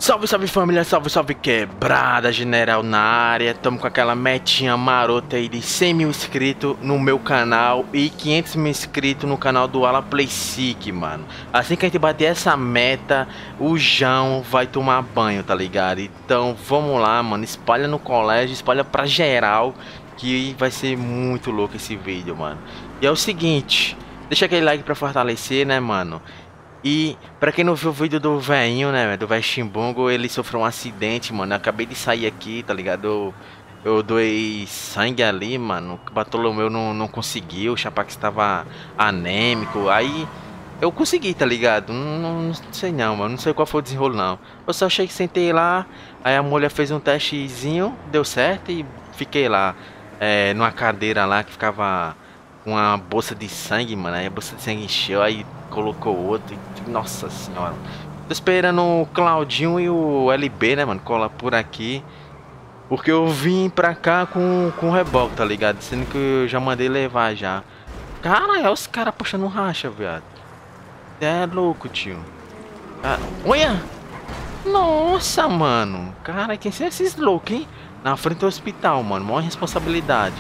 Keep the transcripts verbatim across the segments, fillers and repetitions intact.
Salve, salve família, salve, salve quebrada, general na área. Tamo com aquela metinha marota aí de cem mil inscritos no meu canal e quinhentos mil inscritos no canal do Ala Playseek, mano. Assim que a gente bater essa meta, o João vai tomar banho, tá ligado? Então vamos lá, mano, espalha no colégio, espalha pra geral, que vai ser muito louco esse vídeo, mano. E é o seguinte, deixa aquele like pra fortalecer, né, mano? E pra quem não viu o vídeo do velhinho, né, do velho Chimbongo, ele sofreu um acidente, mano. Eu acabei de sair aqui, tá ligado? Eu, eu doei sangue ali, mano. O Bartolomeu não, não conseguiu, o Chapax estava anêmico. Aí eu consegui, tá ligado? Não, não, não sei não, mano. Não sei qual foi o desenrolo, não. Eu só achei que sentei lá, aí a mulher fez um testezinho, deu certo e fiquei lá, é, numa cadeira lá que ficava uma bolsa de sangue, mano. Aí a bolsa de sangue encheu, aí colocou outro. E, nossa senhora. Tô esperando o Claudinho e o L B, né, mano? Cola por aqui. Porque eu vim pra cá com, com reboque, tá ligado? Sendo que eu já mandei levar já. Cara, é os caras puxando racha, viado. É louco, tio. Ah, olha! Nossa, mano. Cara, quem são esses loucos, hein? Na frente do hospital, mano. Maior responsabilidade.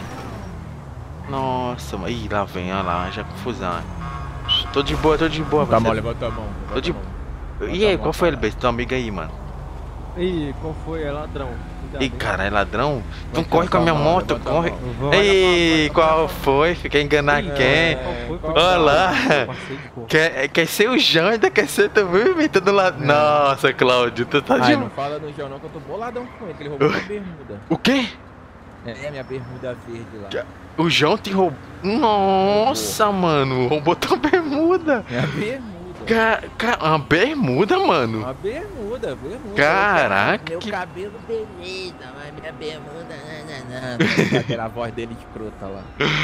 Nossa, mano. Ih, lá vem, olha lá, já confusão. Tô de boa, tô de boa, tá mal, levanta a mão. Tô de... E aí, qual foi ele, Bess? Teu amigo aí, mano? Ih, qual foi? É ladrão. Ih, cara, é ladrão? Então corre com a minha moto, corre. Ei, qual foi? Fiquei enganar quem? Olha lá. Quer, quer ser o João, ainda quer ser também, me todo lado. Nossa, Cláudio, tu tá de... Ai, não fala no João não, que eu tô boladão com ele, que ele roubou minha bermuda. O quê? É, minha bermuda verde lá. O João te roubou? Nossa, roubou. Mano, roubou tua bermuda. Minha bermuda. Ca... Ca... Uma bermuda, mano? Uma bermuda, bermuda. Caraca. Meu que... cabelo beleza, mas minha bermuda... Não, não. Aquela voz dele escrota lá.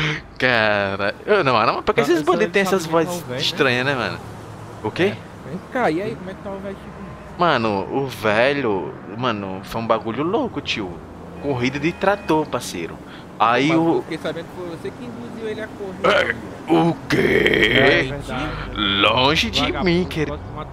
Cara, eu não, não, porque esses bandidos têm essas vozes estranhas, né, mano? O quê? É. Vem cá, e aí, como é que tá o velho? Mano, o velho, mano, foi um bagulho louco, tio. Corrida de trator, parceiro. Aí Pô, o... Eu fiquei sabendo que foi você que induziu ele a correr. É, o quê? É Longe de Vagabundo, mim, querido.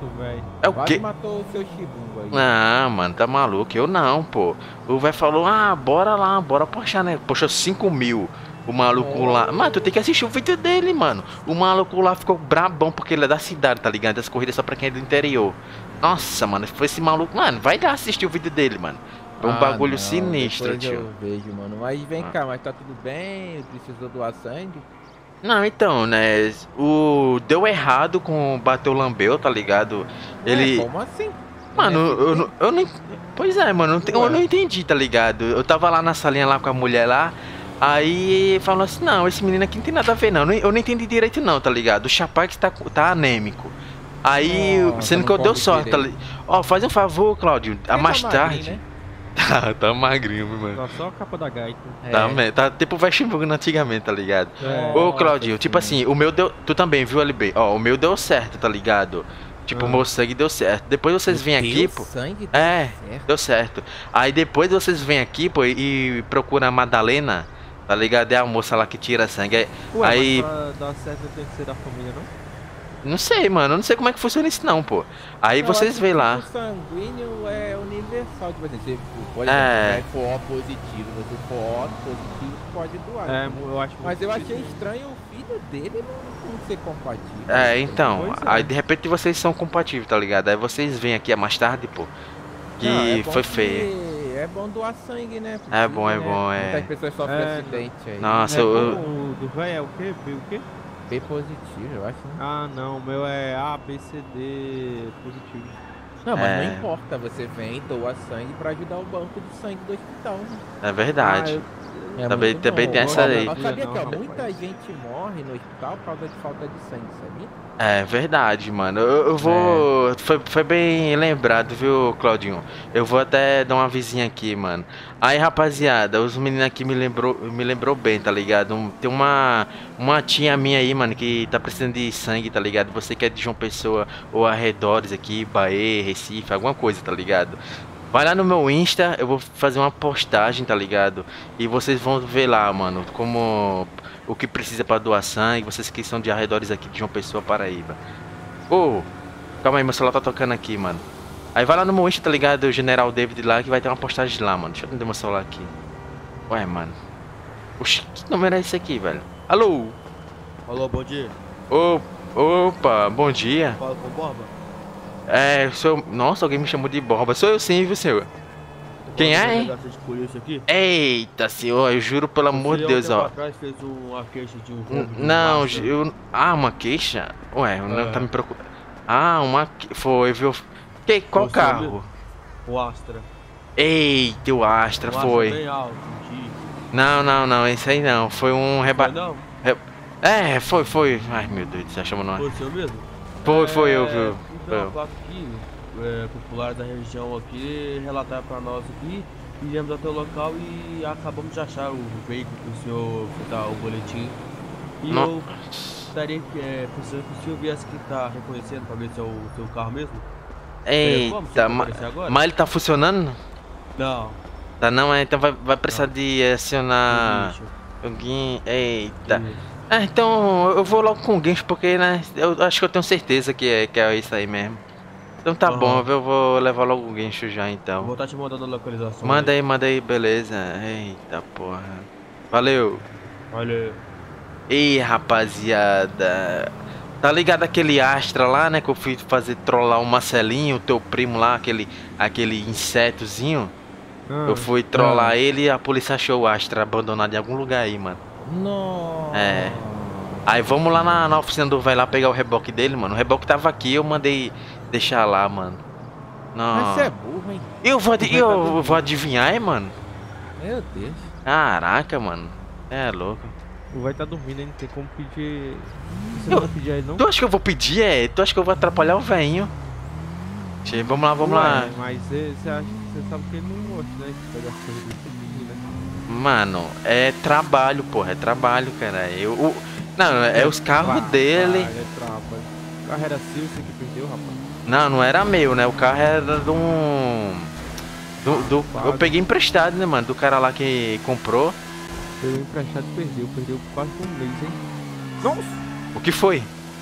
É o quê? matou o seu chibungo aí. Ah, mano, tá maluco? Eu não, pô. O velho falou, ah, bora lá, bora puxar, né? Puxa cinco mil. O maluco oh. lá... Mano, tu tem que assistir o vídeo dele, mano. O maluco lá ficou brabão porque ele é da cidade, tá ligado? As corridas só pra quem é do interior. Nossa, mano, foi esse maluco... Mano, vai lá assistir o vídeo dele, mano. É um ah, bagulho não, sinistro, tio. Eu vejo, mano. Mas vem ah. cá, mas tá tudo bem? Precisou doar sangue? Não, então, né? O... Deu errado com o Bateu Lambeu, tá ligado? Ele... É, como assim? Mano, eu, eu, eu não... Pois é, mano, eu não, eu não entendi, tá ligado? Eu tava lá na salinha lá com a mulher lá. Aí falou assim, não, esse menino aqui não tem nada a ver não. Eu não entendi direito não, tá ligado? O Chapax tá, tá anêmico. Aí, oh, sendo que eu deu sorte, tá ligado? Ó, oh, faz um favor, Cláudio, a mais tá tarde... Magrinho, né? Tá, tá magrinho, mano. Tá só a capa da gaita. Tá, é. tá tipo o Veximburgo antigamente, tá ligado? É. Ô, Claudinho, tipo assim, o meu deu... Tu também, viu, L B? Ó, o meu deu certo, tá ligado? Tipo, o meu sangue deu certo. Depois vocês vêm aqui, pô... sangue deu é, certo. Deu certo. Aí depois vocês vêm aqui, pô, e procuram a Madalena, tá ligado? É a moça lá que tira sangue. Aí... Ué, aí... mas pra dar certo tem que ser da família, não? Não sei, mano, eu não sei como é que funciona isso não, pô. Aí eu vocês veem lá. O sanguíneo é universal, tipo assim, você pode é. Se for O positivo, se for O positivo, pode doar. É, eu acho Mas eu achei estranho o filho dele não, não ser compatível. É, então, é. aí de repente vocês são compatíveis, tá ligado? Aí vocês vêm aqui mais tarde, pô. Que não, é foi feio. É bom doar sangue, né? Porque, é bom, é né? bom, é. Muitas pessoas sofrem é, acidente aí. Nossa, é, eu... O do velho é o quê? B o quê? B positivo, eu acho. Né? Ah, não, o meu é A, B, C, D positivo. Não, mas é. não importa, você vem e doa sangue pra ajudar o banco de sangue do hospital, né? É verdade. Ah, eu... é também também tem essa aí. Eu sabia que ó, muita gente morre no hospital por causa de falta de sangue, sabia? É verdade, mano. Eu, eu vou... É. Foi, foi bem lembrado, viu, Claudinho? Eu vou até dar uma vizinha aqui, mano. Aí, rapaziada, os meninos aqui me lembrou, me lembrou bem, tá ligado? Um, tem uma, uma tia minha aí, mano, que tá precisando de sangue, tá ligado? Você que é de João Pessoa ou arredores aqui, Bahia, Recife, alguma coisa, tá ligado? Vai lá no meu Insta, eu vou fazer uma postagem, tá ligado? E vocês vão ver lá, mano, como... O que precisa pra doar sangue, vocês que são de arredores aqui de João Pessoa, Paraíba. Ô, oh, calma aí, meu celular tá tocando aqui, mano. Aí vai lá no meu Insta, tá ligado? O General David lá, que vai ter uma postagem lá, mano. Deixa eu atender meu celular aqui. Ué, mano. Oxi, que número é esse aqui, velho? Alô? Alô, bom dia. Ô, opa, bom dia. Fala com o Borba. É, sou eu... Nossa, alguém me chamou de Borba. Sou eu sim, viu, senhor? Quem é, hein? De polícia aqui. Eita, senhor, eu juro pelo amor de Deus, ó. Atrás fez uma queixa de um roubo N- de um Não, Astra. eu... Ah, uma queixa? Ué, o Nando É. tá me procurando. Ah, uma... que- Foi, viu? Que... Qual Você carro? mesmo? O Astra. Eita, o Astra, Um Astra foi. bem alto, um Jeep. Não, não, não, esse aí não. Foi um reba... Foi não? É, foi, foi. Ai, meu Deus, você chama não. Foi o seu mesmo? Foi, foi eu, É, viu? Então, Eu. a placa aqui, é, popular da região aqui, relataram pra nós aqui, viemos até o local e acabamos de achar o veículo que o senhor fez tá, o boletim. E Não. eu estaria é, precisando que o senhor viesse aqui tá reconhecendo pra ver se é o seu carro mesmo. Teria como? Você Eita, pode ma... aparecer agora? mas ele tá funcionando? Não. Tá não, é? Então vai, vai precisar Não. de acionar Bicho. o guin... Eita. Isso. Ah, então eu vou logo com o guincho, porque, né, eu acho que eu tenho certeza que é, que é isso aí mesmo. Então tá Aham. bom, eu vou levar logo o guincho já Eu então. vou estar te mandando a localização. Manda aí, manda aí, beleza. Eita porra. Valeu. Olha. Ih, rapaziada. Tá ligado aquele Astra lá, né? Que eu fui fazer trollar o Marcelinho, o teu primo lá, aquele, aquele insetozinho. Ah, Eu fui trollar ele e a polícia achou o Astra abandonado em algum lugar aí, mano. Nossa. É. Aí vamos lá na, na oficina do vai lá pegar o reboque dele, mano. O reboque tava aqui, eu mandei deixar lá, mano. Não. Mas você é burro, hein? Eu vou, adi- eu vou adivinhar, hein, mano. Meu Deus. Caraca, mano. É louco. Tu vai estar dormindo, hein? Não tem como pedir. Você Eu- não vai pedir aí, não? Tu acha que eu vou pedir, é? Tu acha que eu vou atrapalhar o velhinho? Che, Vamos lá, vamos Ué, lá. Mas você você acha que você sabe que ele não gosta, né? De pegar as coisas desse tipo, né? Mano, é trabalho, porra. É trabalho, cara. Eu, o- Não, é os carros dele. Ah, é trabalho. O carro era seu, você que perdeu, rapaz. Não, não era meu, né? O carro era de um. Do, do- eu peguei emprestado, né, mano? Do cara lá que comprou. Pegou emprestado e perdeu. Perdeu quase por um mês, hein? Nossa! O que foi?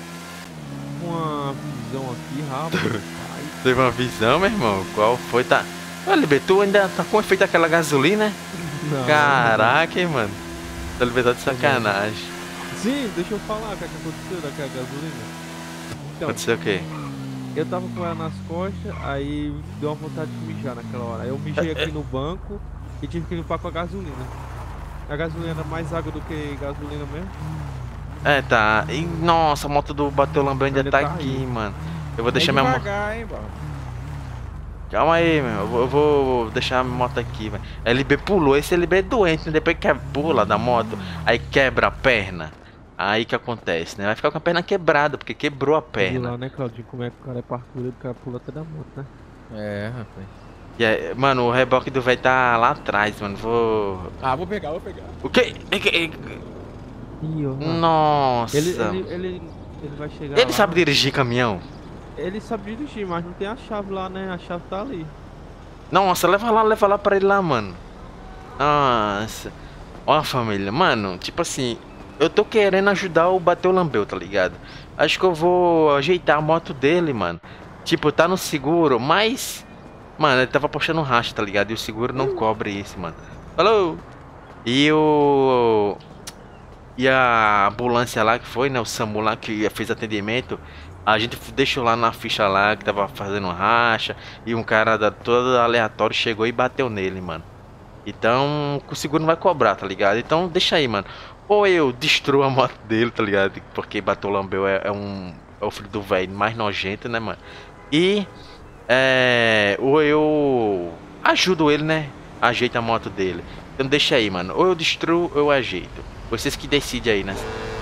Uma visão aqui, rapaz. Ai, Teve uma visão, meu irmão? Qual foi? Tá. Olha, Libê, tu ainda tá com efeito aquela gasolina? não. Caraca, hein, mano. Tá libertado de sacanagem. Sim, deixa eu falar o que, é que aconteceu daquela gasolina. Então, Aconteceu o quê? eu tava com ela nas costas, aí deu uma vontade de mijar naquela hora. Aí eu mijei aqui no banco e tive que limpar com a gasolina. A gasolina era mais água do que gasolina mesmo. É, tá. E, nossa, a moto do Bateu Lambão ainda Ainda tá tá aqui, aí. mano. Eu vou deixar é minha moto. devagar, hein, Bob? Calma aí, meu. Eu vou, eu vou deixar a moto aqui, velho. L B pulou. Esse L B é doente, né? Depois que pula da moto, aí quebra a perna. Aí que acontece, né? Vai ficar com a perna quebrada, porque quebrou a Viu perna. lá, né, Claudinho, como é que o cara é parkour, o cara pula até da moto, né? É, rapaz. E aí, mano, o reboque do velho tá lá atrás, mano. Vou. Ah, vou pegar, vou pegar. O quê? É que- é- Ih, ó. Nossa. Ele, ele, ele, ele vai chegar Ele lá. sabe dirigir caminhão? Ele sabe dirigir, mas não tem a chave lá, né? A chave tá ali. Nossa, leva lá, leva lá pra ele lá, mano. Nossa. Ó, família, mano, tipo assim, eu tô querendo ajudar o Bateu Lambeu, tá ligado? Acho que eu vou ajeitar a moto dele, mano. Tipo, tá no seguro, mas... Mano, ele tava puxando um racha, tá ligado? E o seguro não cobre isso, mano. Falou! E o... E a ambulância lá que foi, né? O SAMU lá que fez atendimento. A gente deixou lá na ficha lá que tava fazendo racha. E um cara da, todo aleatório chegou e bateu nele, mano. Então, o seguro não vai cobrar, tá ligado? Então, deixa aí, mano. Ou eu destruo a moto dele, tá ligado? Porque Bateu Lambeu é, é um... É o filho do velho mais nojento, né, mano? E... É... Ou eu... Ajudo ele, né? Ajeito a moto dele. Então, deixa aí, mano. Ou eu destruo, ou eu ajeito. Vocês que decidem aí, né?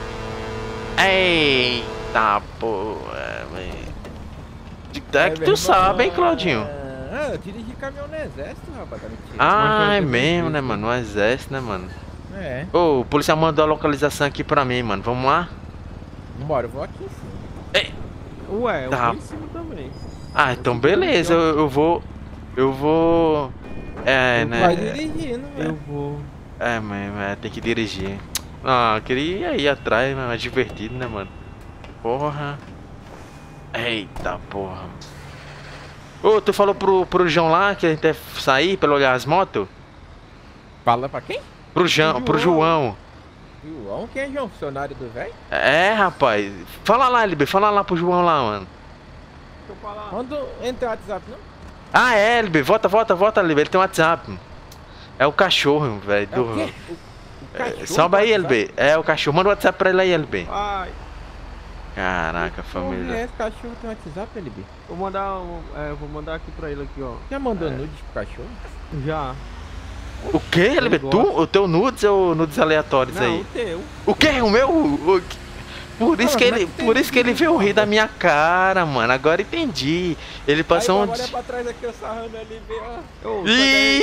Eita, porra, velho. É que tu sabe, hein, Claudinho? Ah, eu dirigi caminhão no exército, rapaz, tá mentindo. Ah, é Mas mesmo, eu né, mano? No exército, né, mano? É. Ô, o policial mandou a localização aqui pra mim, mano. Vamos lá? Vambora, eu vou aqui sim. Ué, eu Tá. vou em cima também. Ah, então beleza. Eu, eu vou... Eu vou... É, Vai né? dirigindo, Eu velho. vou. É, mas mas tem que dirigir. Ah, eu queria ir atrás, mas é divertido, né, mano? Porra. Eita, porra. Ô, tu falou pro, pro João lá que a gente deve sair pra ele olhar as motos? Fala pra quem? Pro João, pro João. João? Quem é João? Funcionário do velho? É, rapaz. Fala lá, L B, fala lá pro João lá, mano. Deixa eu falar. Manda entra no WhatsApp, não? Ah, é, L B, volta, volta, volta, L B, ele tem um WhatsApp. É o cachorro, velho. É o do- quê? O, o cachorro Sobe aí, do L B. É o cachorro. Manda o WhatsApp pra ele aí, L B. Ai, Caraca, Porra, família. é esse cachorro tem WhatsApp, L B? vou mandar, um, é, vou mandar aqui pra ele aqui, ó. Já mandou nudes pro cachorro? Já. O que, L B? Ele Tu? gosta. O teu nudes ou nudes aleatórios Não, aí? o teu. O que? O meu? O que- Por isso Ah, que mas ele, como é que por tem isso que ele vídeo, veio rir porra? da minha cara, mano. Agora entendi. Ele passou Aí, um. agora olha pra trás aqui, eu sarrando ali, vê, ó. Ô, Ih,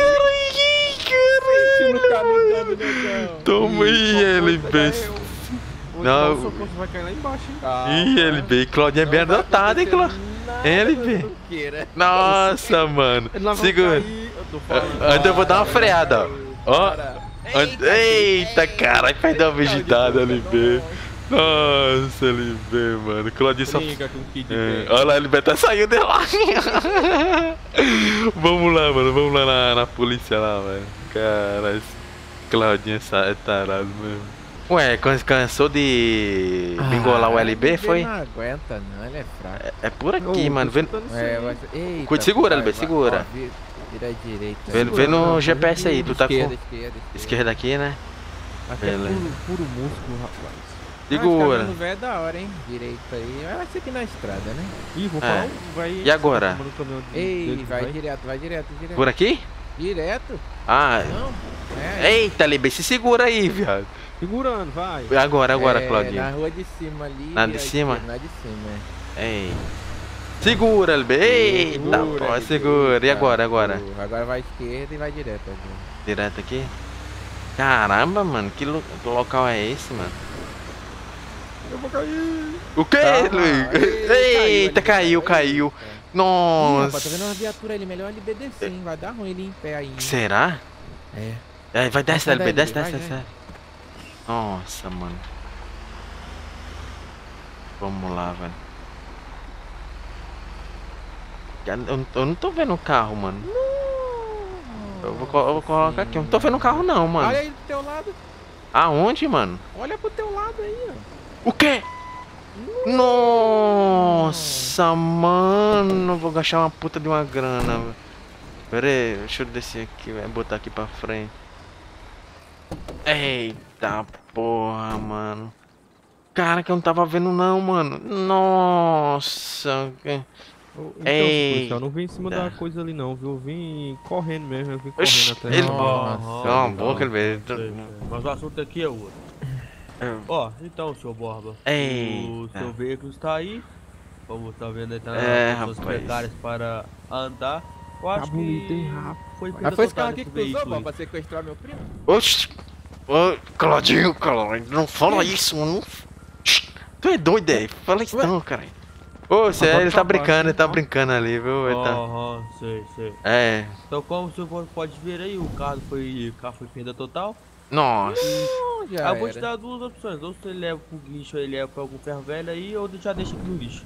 Sentindo caralho, canudando, negão. Toma aí, L B. Não. Não. O socorro vai cair lá embaixo, hein? Calma. Ih, L B. Claudinha é bem Não vai adotada, hein, acontecer Cláudio? nada, L B. não queira. Nossa, mano. Ele não vai Segura. cair, eu tô falando. Ainda eu vou dar uma freada, ó. Ó. Para. Eita, caralho, vai dar uma vegetada, L B. Nossa. Nossa, L B, mano. Claudinha só. Brinca com o Kid É, Bengala. olha lá, ele vai tá saindo de lá. Vamos lá, mano. Vamos lá na, na polícia lá, velho. Cara, esse Claudinha sa- é tarado mesmo. Ué, can- cansou de bingolar o L B, foi? Não aguenta, não, ele é fraco. É, é por aqui, Ô, mano. tô Vê, escutando isso É, aí. vai ser- Eita, Cuide, segura, vai, L B, vai, segura. ó, vi- Vira à direita. vê, vê no Segura, G P S aí, tu tá esquerda, com esquerda, esquerda. esquerda aqui, né? Aqui é Beleza. puro, puro músculo, rapaz. Segura. O velho é da hora, hein? Direito aí. Vai ser aqui na estrada, né? Ih, vou É. falar, um- vai... E agora? tomando o caminhão de- Ei, dele, vai direto, vai direto, direto. Por aqui? Direto? Ah, Não. É, aí. eita, L B, se segura aí, viado. Segurando, vai. Agora, agora, É, Claudinha. Na rua de cima ali. Na de à cima? esquerda, Na de cima, é. Ei. Segura, L B. Eita, Segura, pô, L B, segura. E agora, agora? segura. Agora vai à esquerda e vai direto. Agora. Direto aqui. Caramba, mano, que, lo- que local é esse, mano? Eu vou cair. O que, Calma, Luiz? ei, Eita, caiu, ali, caiu. Eita. Ih, rapaz, Nossa. tá vendo uma viatura ali? Melhor ele descer, hein? Vai dar ruim ele em pé aí. Será? É. É, vai desce, sai L B, daí, desce, vai, desce, vai. desce. Nossa, mano. Vamos lá, velho. Eu não- eu não tô vendo o carro, mano. Eu vou, co- eu vou colocar aqui. Eu não tô vendo o carro, não, mano. Olha aí do teu lado. Aonde, mano? Olha pro teu lado aí, ó. O quê? Nossa, mano. Vou gastar uma puta de uma grana, velho. Pera aí, deixa eu descer aqui, velho. Botar aqui pra frente. Eita porra, mano. Cara, que eu não tava vendo não, mano. Nossa. que- Ô, Então, Eita. policial, não vim em cima da coisa ali não, viu? Eu vim correndo mesmo, eu vim correndo Oxi, até. ele- Nossa. Nossa. Cala a boca, ele veio. Sei, sei. Mas o assunto aqui é outro. Ó, então, senhor Borba. O Eita. seu veículo está aí. Como tá vendo, ele tá É, nas suas rapaz. precárias para andar. Eu acho Tá bonito, que hein, rapaz? foi Mas foi esse carro perda aqui que total tu usou, desse bom, veículo pra sequestrar meu primo? Oxi. Ô, Claudinho, Claudinho, não fala isso, mano. Shhh, tu é doido, é? Fala isso Ué? não, cara. Ô, cê, Agora ele tá tá baixo, brincando, ele tá então. brincando ali, viu? aí. Ele tá... Aham, sei, sei. É. Então, como o senhor pode ver aí, o carro foi, o carro foi perda total. Nossa. Não, já Ah, eu vou te era. dar duas opções. Ou você leva pro guincho, ou ele leva pra algum ferro velho aí, ou já deixa aqui no lixo.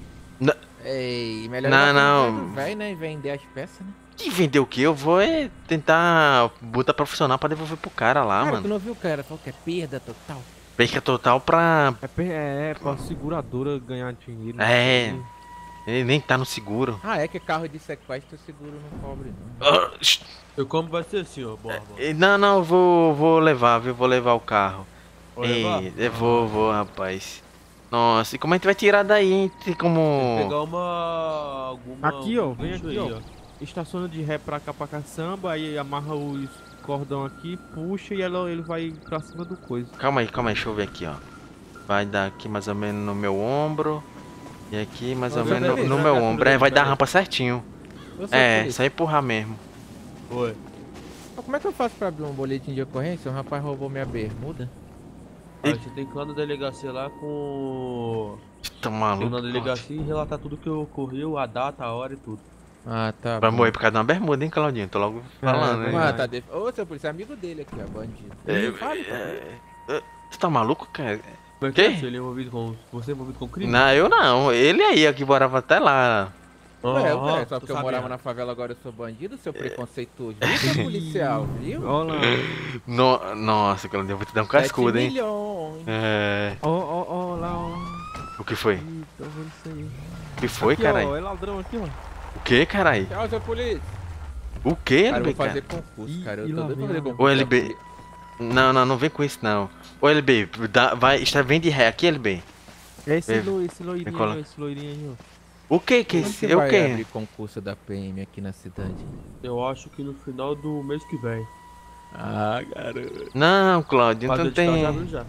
Ei, melhor Não, ir lá pro não. velho, velho, né? E vender as peças, né? Que vender o quê? Eu vou é tentar botar profissional pra devolver pro cara lá, Cara, tu mano. não viu o cara? Falou que é perda total. Perca total pra... É, per- é, pra seguradora ganhar dinheiro. É. Ele nem tá no seguro. Ah, é que carro de sequestro seguro não cobre, não. Ah, shh. E como vai ser, senhor Borba? Eh, Não, não, eu vou, vou levar, viu? Vou levar o carro. Vai levar? Ei, eu vou, vou, rapaz. Nossa, e como a gente vai tirar daí, hein? Tem como... Pegar uma. Alguma, Aqui, ó, algum vem guincho aqui, aí, ó. Estaciona de ré pra cá pra caçamba, aí amarra os cordão aqui, puxa e ela, ele vai pra cima do coisa. Calma aí, calma aí, deixa eu ver aqui, ó. Vai dar aqui mais ou menos no meu ombro. E aqui mais ou Vai menos ver, no, no vai meu ver, ombro. vai É, ver, vai vai dar a ver. rampa certinho. Eu sou É, polícia. só empurrar mesmo. Oi. Mas como é que eu faço pra abrir um boletim de ocorrência? Um rapaz roubou minha bermuda. A gente tem que ir lá na delegacia lá com. Tá Tem que ir maluco? na delegacia e relatar tudo que ocorreu, a data, a hora e tudo. Ah, tá. Vai bom. morrer por causa de uma bermuda, hein, Claudinho? Tô logo falando, hein? Ah, tá. Def... Ô, seu polícia, amigo dele aqui, ó, bandido. É, Não fale, cara. é, é, Tu tá maluco, cara? Como é Quê? que é? Você é envolvido com. Você é envolvido com crime? Não, eu não. Ele aí, ó, que morava até lá. Ué, Aham, ué, só tô porque eu sabendo. morava na favela agora eu sou bandido, seu preconceituoso. Viu, seu policial, viu? Olha lá. No... Nossa, Claudinho, eu vou te dar um Sete cascudo, hein? milhões. É... Ó, ó, ó, lá, ó. O que foi? Ih, tô vendo isso aí. O que foi, Aqui, caralho? ó, é ladrão aqui, ó. O que, caralho? Tchau, seu polícia. O que, Cara, eu L B, vou fazer cara? concurso, Ih, cara. Eu ih, tô lá doido pra vem, fazer lá. concurso. Ô, L B. Não, não, não vem com isso, não. Ô, L B, dá, vai, está vem de ré aqui, L B. É esse, Vem, lo, esse loirinho vem colar. aí, ó, esse loirinho aí, ó. O que que Quando esse... que É o vai que? abrir concurso da P M aqui na cidade? Eu acho que no final do mês que vem. Ah, garoto. Não, Claudio, Mas o então edital tem... já abriu já.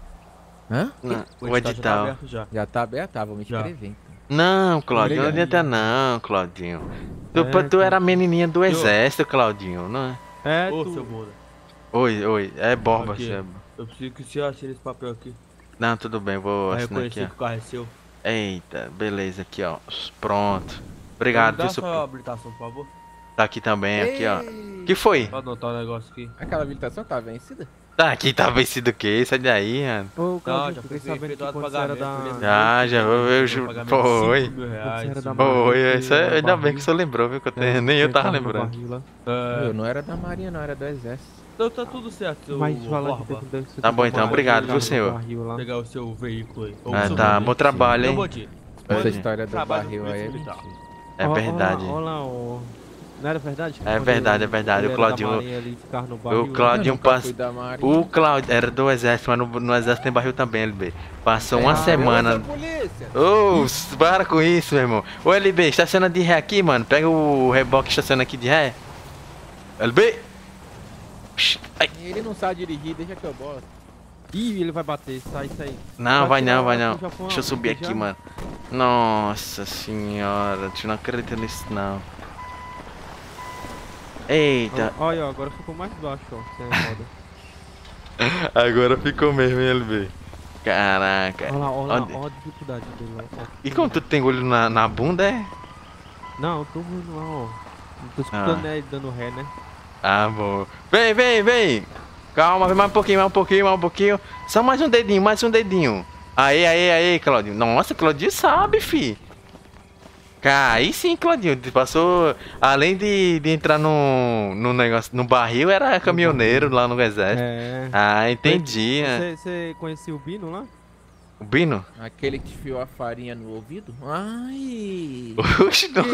Hã? Não, O o edital já tá edital. aberto já. Já tá aberto? Ah, vou me Já. inscrever então. Não, Claudinho, não Obrigado. adianta não, Claudinho. Tu, É, tu era a menininha do Eu- exército, Claudinho, não é? É, Ô, tu... seu bunda. Oi, oi, é Borba, Aqui. você- Eu preciso que você assine esse papel aqui. Não, tudo bem, vou Pra assinar aqui, reconhecer que o carro é seu. ó. Eita, beleza, aqui, ó. Pronto. Obrigado, Me dá viu, sua seu... habilitação, por favor. Tá aqui também, aqui, ó. Ei! Que foi? Pra anotar o negócio aqui. Aquela habilitação tá vencida? Tá aqui, tá vencido o quê? Sai daí, mano. Ô, Não, Claudinho, já fiquei foi sabendo que efetuado quando você era pagamento. da... eu lembro. Já, já, eu, eu, Foi ju- pagamento foi. de cinco mil reais, Você era da cinco Marinha. mil. Oi, Você isso é, era ainda bem barril. que você lembrou, viu? Que eu É, tenho, nem eu você tava tava no lembrando. barril lá. É, Eu não era da Marinha, não, era do Exército. então tá tudo certo, seu Mas fala que Borba. deve- deve ser Tá do bom, então, barril, obrigado, tava viu, no senhor? barril lá. Pegar o seu veículo aí. Ou o Ah, seu tá, veículo. bom trabalho, Não, hein? bom dia. Essa Oi. história do Trabalho barril no aí é polícia mentira. É Ó, ó, verdade. Olha lá, ó. Não era verdade? É Quando verdade, eu- é verdade, ele o era da Claudinho- Marinha ali, ficava no barril, né? Claudinho Eu nunca passa- fui da Marinha. O Claudio era do exército, mas no, no exército tem barril também, L B. Passou uma Ah, semana. eu sou polícia. Ô, s- para com isso, meu irmão. Ô, L B, estaciona de ré aqui, mano. Pega o reboque e estaciona aqui de ré. L B! Psh, ai. Ele não sabe dirigir, deixa que eu boto. Ih, ele vai bater, sai, sai. Não, vai não, vai não. Já foi uma- Deixa eu subir já? aqui, mano. Nossa senhora, eu não acredito nisso, não. Eita, Ó, Olha, ó, agora ficou mais baixo, ó. Você roda. agora ficou mesmo, hein, L B. Caraca. Olha lá, olha lá, Onde- ó a dificuldade dele, ó. ó. E como tu tem olho na, na bunda, é? Não, eu tô vendo lá, ó. Não tô escutando, Ah. né, ele dando ré, né? Ah, bom. Vem, vem, vem. Calma, vem mais um pouquinho, mais um pouquinho, mais um pouquinho. Só mais um dedinho, mais um dedinho. Aí, aí, aí, Claudinho. Nossa, Claudinho sabe, fi. Cara, aí sim, Claudinho. Passou. Além de, de entrar no, no negócio, no barril, era caminhoneiro lá no exército. É. Ah, entendi. né? Você, você conhecia o Bino lá? O Bino? Aquele que enfiou a farinha no ouvido? Ai! Oxi, não.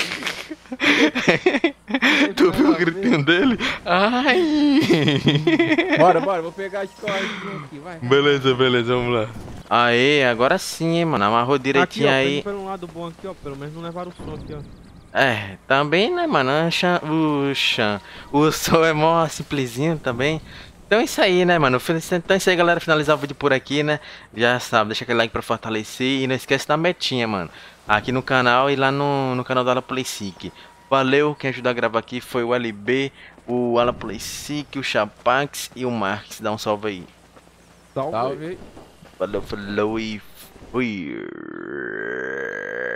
Tu viu o gritinho dele? Ai! Bora, bora, vou pegar as cordas aqui, vai. Beleza, beleza, vamos lá. Aê, agora sim, hein, mano. Amarrou Aqui, direitinho ó, aí. pelo lado bom aqui, ó. Pelo menos não levaram o som aqui, ó. É, também, né, mano? O Chan, o Chan, o som é mó simplesinho também. Então é isso aí, né, mano? Então é isso aí, galera. Finalizar o vídeo por aqui, né? Já sabe, deixa aquele like pra fortalecer. E não esquece da metinha, mano. Aqui no canal e lá no, no canal da Ala Play Sick. Valeu, quem ajudou a gravar aqui foi o L B, o Ala Play Sick, o Chapax e o Marx. Dá um salve aí. Salve. Salve. Valeu, falou e fui.